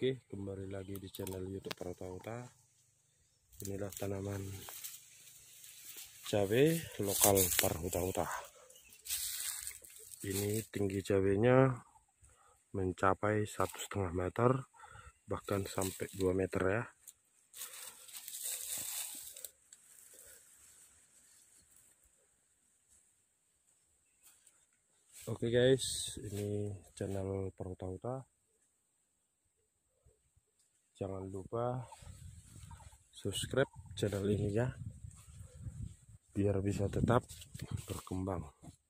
Oke, kembali lagi di channel YouTube Parhuta. Inilah tanaman cabai lokal Parhuta. Ini tinggi cabainya mencapai 1,5 meter, bahkan sampai 2 meter ya. Oke guys, ini channel Parhuta. Jangan lupa subscribe channel ini ya, biar bisa tetap berkembang.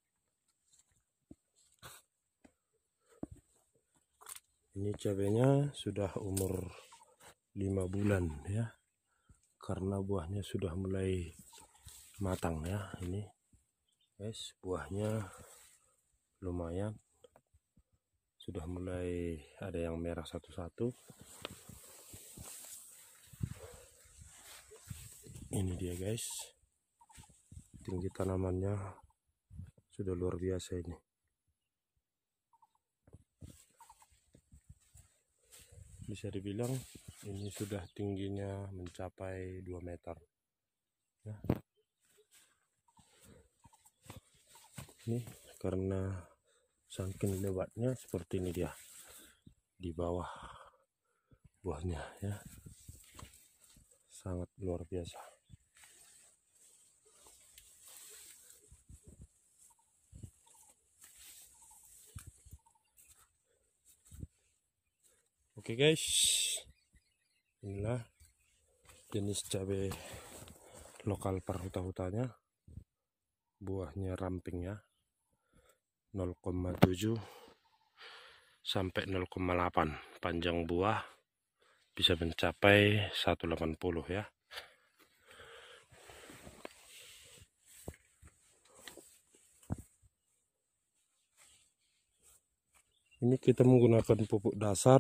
Ini cabenya sudah umur 5 bulan ya, karena buahnya sudah mulai matang ya. Ini guys, buahnya lumayan, sudah mulai ada yang merah satu-satu. Ini dia guys, tinggi tanamannya sudah luar biasa ini. Bisa dibilang ini sudah tingginya mencapai 2 meter ya. Ini karena saking lebatnya seperti ini dia di bawah buahnya ya, sangat luar biasa. Oke guys, inilah jenis cabai lokal Parhuta-nya. Buahnya ramping ya, 0,7 sampai 0,8. Panjang buah bisa mencapai 180 ya. Ini kita menggunakan pupuk dasar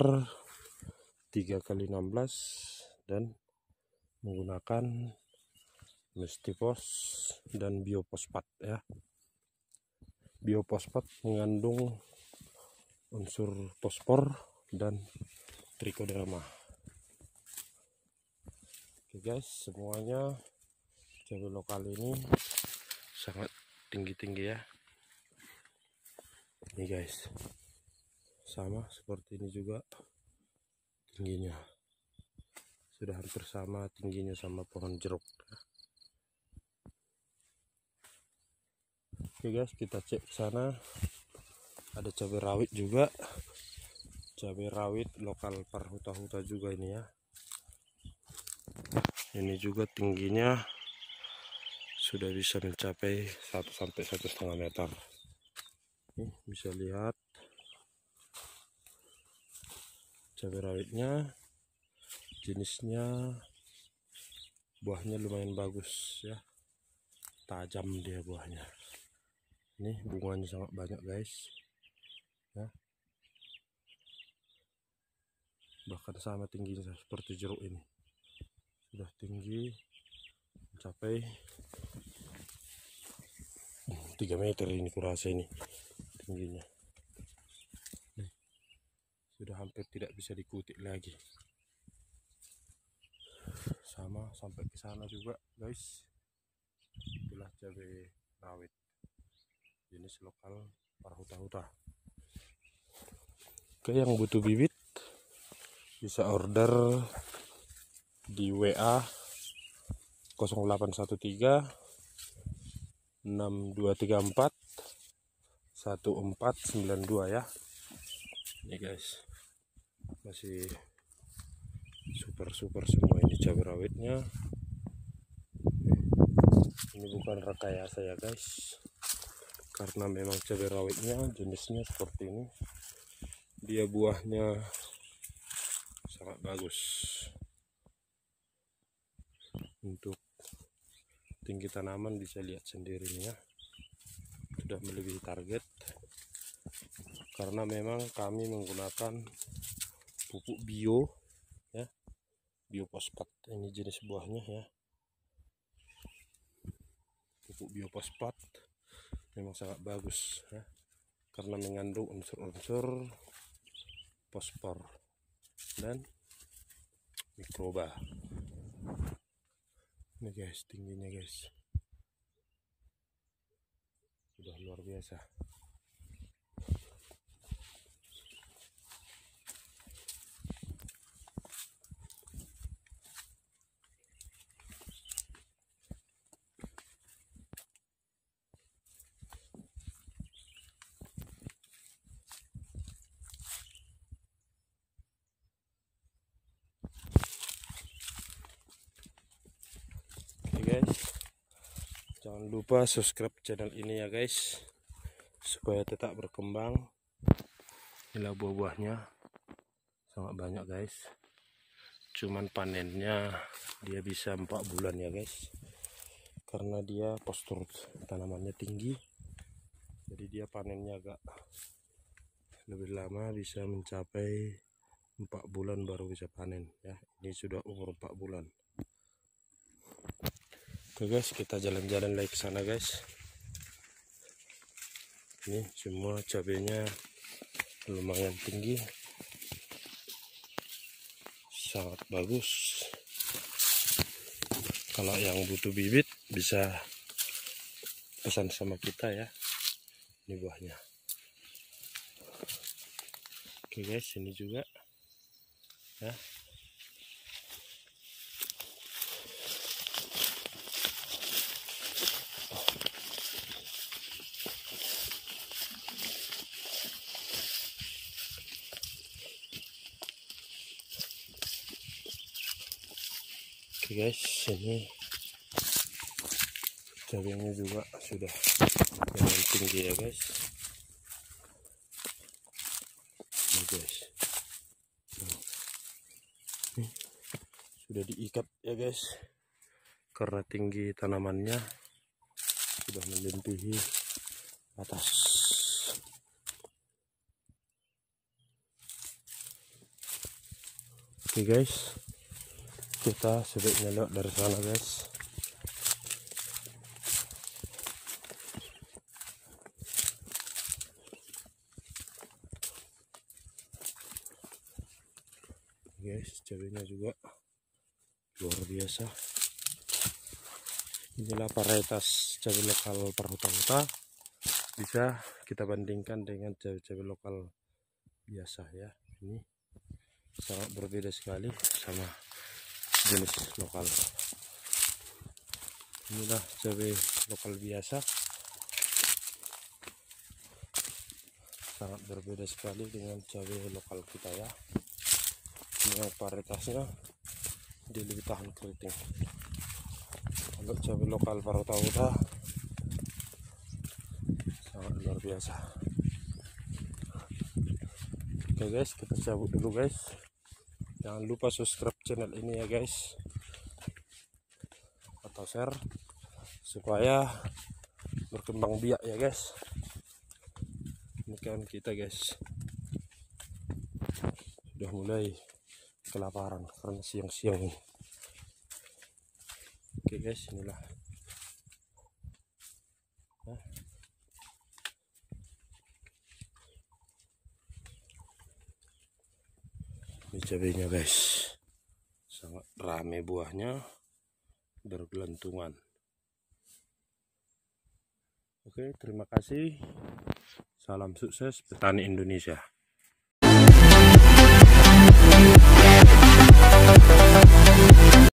3x16 dan menggunakan Mestifos dan biofosfat ya. Biofosfat mengandung unsur fosfor dan trichoderma. Oke guys, semuanya cabai lokal ini sangat tinggi-tinggi ya. Ini guys, sama seperti ini juga tingginya, sudah hampir sama tingginya sama pohon jeruk. Oke guys, kita cek ke sana. Ada cabai rawit juga, cabai rawit lokal Parhuta juga ini ya. Ini juga tingginya sudah bisa mencapai 1 sampai 1,5 meter. Nih, bisa lihat cabai rawitnya, jenisnya buahnya lumayan bagus ya, tajam dia buahnya. Ini bunganya sangat banyak guys ya, bahkan sama tingginya seperti jeruk ini, sudah tinggi mencapai 3 meter ini kurasa ini tingginya. Nih, sudah hampir tidak bisa dikutik lagi. Sama sampai ke sana juga guys. Itulah cabai rawit jenis lokal Parhuta. Oke, yang butuh bibit bisa order di WA 0813 6234 1492 ya. Ini guys, masih super semua ini cabai rawitnya. Ini bukan rekayasa ya guys, karena memang cabai rawitnya jenisnya seperti ini. Dia buahnya sangat bagus. Untuk tinggi tanaman bisa lihat sendiri nih ya, sudah melebihi target, karena memang kami menggunakan pupuk bio ya, biofosfat. Ini jenis buahnya ya, pupuk biofosfat memang sangat bagus ya, karena mengandung unsur-unsur fosfor. dan mikroba. Ini guys, tingginya guys, sudah luar biasa. Guys, jangan lupa subscribe channel ini ya guys, supaya tetap berkembang. Inilah buah-buahnya, sangat banyak guys. Cuman panennya dia bisa 4 bulan ya guys, karena dia postur tanamannya tinggi, jadi dia panennya agak lebih lama, bisa mencapai 4 bulan baru bisa panen ya. Ini sudah umur 4 bulan. Oke guys, kita jalan-jalan lagi ke sana guys. Ini semua cabenya lumayan tinggi, sangat bagus. Kalau yang butuh bibit bisa pesan sama kita ya. Ini buahnya. Oke guys, ini juga ya. Oke guys, ini cabenya juga sudah lumayan tinggi ya guys. Ini guys, ini sudah diikat ya guys, karena tinggi tanamannya sudah melebihi atas. Oke guys, kita sebaiknya lewat dari sana guys. Guys, cabenya juga luar biasa. Inilah varietas cabai lokal Parhuta-Huta, bisa kita bandingkan dengan cabai lokal biasa ya. Ini sangat berbeda sekali sama jenis lokal. Inilah cabai lokal biasa, sangat berbeda sekali dengan cabai lokal kita ya. Ini yang varietasnya dia lebih tahan keriting. Kalau cabai lokal Parhuta-Huta sangat luar biasa. Oke guys, kita cabut dulu guys. Jangan lupa subscribe channel ini ya guys, atau share supaya berkembang biak ya guys. Ini kan kita guys sudah mulai kelaparan karena siang-siang ini. Oke guys, inilah nah. Ini cabenya guys, sangat rame buahnya, bergelantungan. Oke, terima kasih. Salam sukses petani Indonesia.